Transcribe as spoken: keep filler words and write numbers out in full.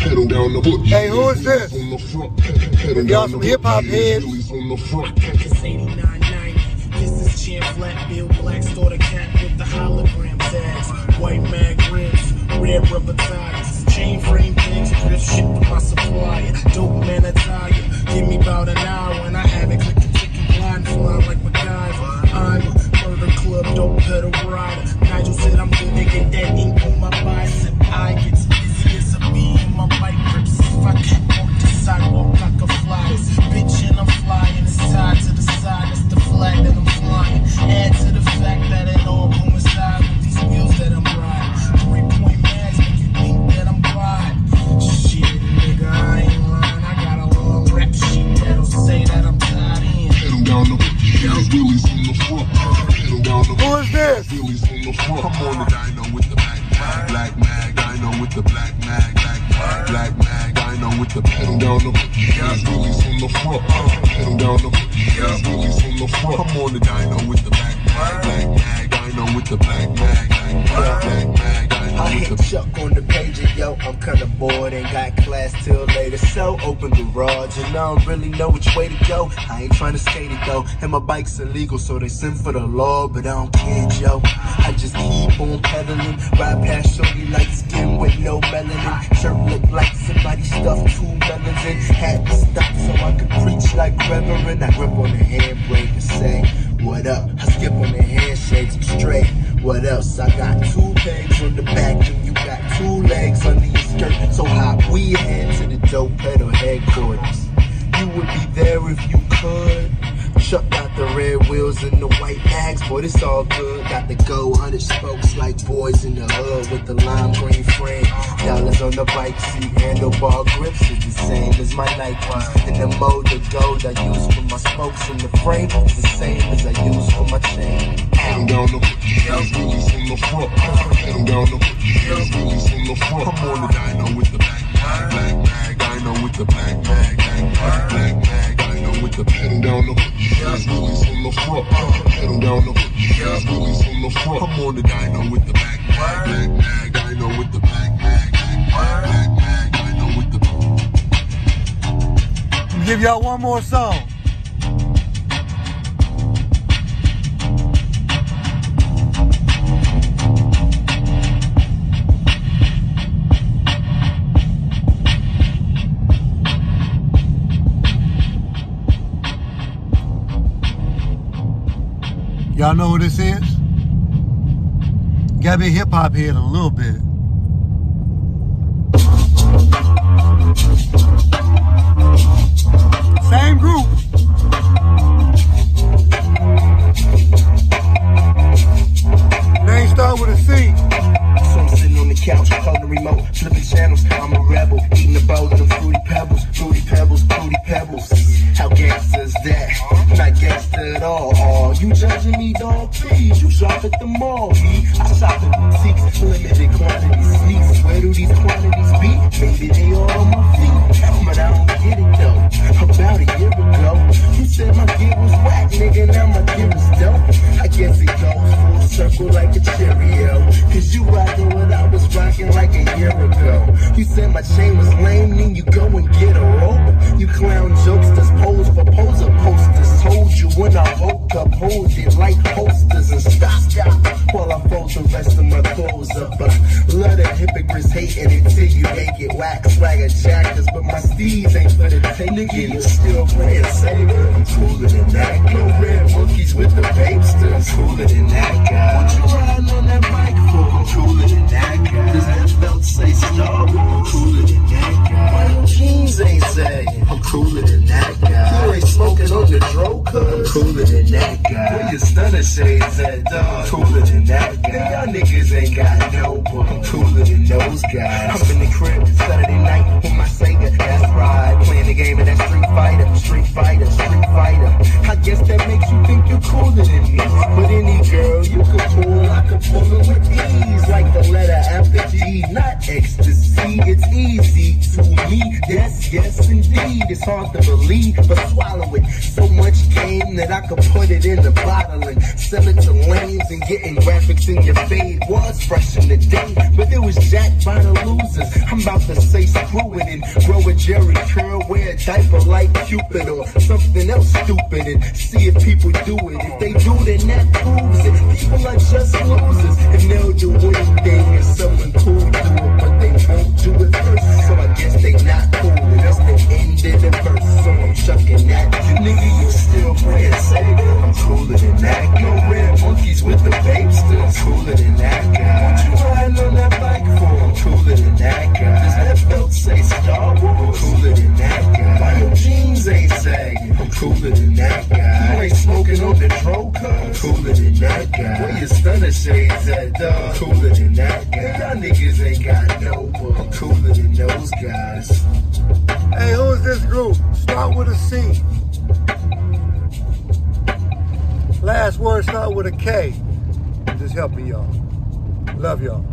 pedal down the butch. Hey, who is this? On the front, pedal Y'all down some the hip hop heads. on the front. It's eighty-nine ninety. This is Champ Flat Bill Black, starter cat with the hologram tags. White mag rims, red rubber tires. Chain frame pigs, drift shit with my supplier. Dope man attire. Give me about an hour and I have it clicking, ticking, blind fly like MacGyver. I'm a murder club, dope pedal rider. Nigel said I'm good to get that ink on my bicep. I get busy as a bee in my bike grips. If I can't walk the sidewalk, I can fly this bitch and I'm flying. It's tied to the side, that's the flag that I'm flying. Add to the fact that it all coincides with these wheels that I'm riding. Three-point mags make you think that I'm riding. Shit, nigga, I ain't lying. I got a long rap sheet that'll say that I'm tied in. Pedal down the butch, wheelies on the front. Pedal down the Who is this? wheelies on the front. I'm on the dyno with the black mag, black mag. Dyno with the black mag, black mag, black mag. Dyno with the pedal down the butch, wheelies on the front. Pedal down the butch, wheelies on the front. I'm on the dyno with the black mag, black mag. Dyno with the black mag, black mag, black mag. I hit Chuck on the pager, yo, I'm kinda bored, ain't got class till later, so open garage, and I don't really know which way to go. I ain't trying to skate it though, and my bike's illegal, so they send for the law, but I don't care, yo. I just keep on pedaling, ride past shorty light skin with no melanin, shirt look like somebody stuffed two melons in, had to stop so I could preach like Reverend. I grip on the handbrake and say, what up? I skip on the handshakes, I'm straight. What else? I got two pegs on the back and you got two legs under your skirt. So hop we head to the dope pedal headquarters. You would be there if you could. Chuck got the red wheels and the white mags, but it's all good. Got the gold hundred spokes like boys in the hood with the lime green frame. Dollars on the bike seat, handlebar grips is the same as my Nikes. And the mold of gold I use for my spokes in the frame is the same as I use for my chain. Pedal down the butch, wheelies on the front. Pedal down the butch, wheelies on the front. I'm on the dyno with the black mag, black mag. Dyno with the black mag, black mag, black mag. Dyno with the pedal down the butch, wheelies on the front. Pedal down the butch, wheelies on the front. I'm on the dyno with the black mag, black mag. Dyno with the black mag, black mag, black mag. Dyno with the. Give y'all one more song. Y'all know who this is? Gotta be a hip hop head a little bit. Same group. Name start with a C. So I'm sitting on the couch, holding the remote, flipping channels. I'm a rebel, eating a bowl of them fruity pebbles, fruity pebbles, fruity pebbles. How gangsta is that? Not gangsta at all. Oh, you judging me, dog? Please, you shop at the mall. B. I shop at boutiques, limited quantity sneaks. Where do these quantities be? Maybe they all on my feet, but I don't get it though. About a year ago, you said my gear was whack, nigga. Now my gear is dope. I guess it goes full circle like a Cheerio. Cause you rockin' what I was rockin' like a year ago. You said my chain was lame, then you go and get a rope. You clown jokesters, pose for poser posters. Told you when I woke up, hold it like posters and stop, stop. While I fold the rest of my clothes up. Uh, lot of hypocrites hating it till you make it whack. Swagger jackers, but my steeds ain't for the taking. Nigga, you still playing saber. I'm cooler than that. No red monkeys with the vapesters. I'm cooler than that guy. What you riding on that bike for? I'm cooler than that guy. Does that belt say star? I'm cooler than that guy. Why your jeans ain't sagging? I'm cooler than that guy. You ain't smoking on the dro, cuz I'm cooler than that guy. Where your stunner shades at, dog? I'm cooler than that guy. Y'all niggas ain't got no book. I'm cooler than those guys. I'm in the crib Saturday night with my Sega. That's right, playing the game of that Street Fighter, Street Fighter, Street Fighter. I guess that makes you think you're cooler than me. But any girl you could pull, I could pull her with ease. Like the letter after G, not ecstasy. It's easy to me. Yes, yes, indeed. It's hard to believe, but swallow it. So much game that I could put it in the bottle and sell it to lanes, and getting graphics in your fade was fresh in the day, but it was jacked by the losers. I'm about to say screw it and grow a Jerry curl, wear a diaper like Cupid or something else stupid, and see if people do it. If they do, then that proves it. People are just losers, and they'll do anything if someone cool do it, but they won't do it first. So I guess they not cool, and that's the end of the verse. So I'm chucking that. Nigga, you still playing safe. I'm cooler than that. No red monkeys with the babes, still cooler than that guy. What you riding on that bike for? I'm cooler than that guy. Does that belt say Star Wars? I'm cooler than that guy. Why your jeans ain't sagging? I'm cooler than that guy. You ain't smoking on the dro cuz? I'm cooler than that guy. Where your stunner shades at, dog? I'm cooler than that guy. Y'all niggas ain't got no book. I'm cooler than those guys. Hey, who is this group? Start with a C. Last word start with a K. I'm just helping y'all. Love y'all.